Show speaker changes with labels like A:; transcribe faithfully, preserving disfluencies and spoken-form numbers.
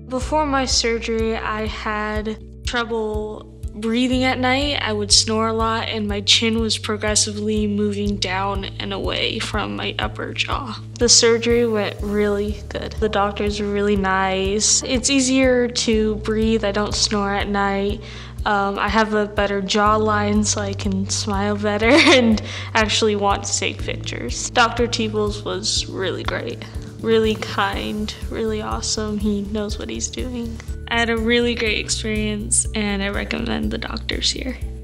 A: Before my surgery, I had trouble breathing at night. I would snore a lot and my chin was progressively moving down and away from my upper jaw. The surgery went really good. The doctors were really nice. It's easier to breathe. I don't snore at night. Um, I have a better jawline so I can smile better and actually want to take pictures. Doctor Teeples was really great. Really kind, really awesome. He knows what he's doing. I had a really great experience and I recommend the doctors here.